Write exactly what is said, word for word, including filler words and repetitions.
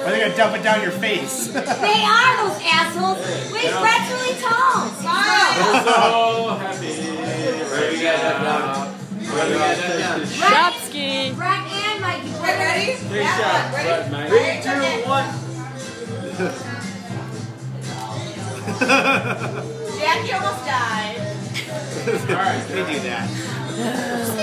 Or they're gonna dump it down your face. They are those assholes. Wait, Brett's really tall. Smile. I'm so happy. Right, you guys have done. Shopski. Brett and Mikey. Okay, ready? Take a shot. Right, Mike. Three, two, one. Jackie almost died. All right, We do that.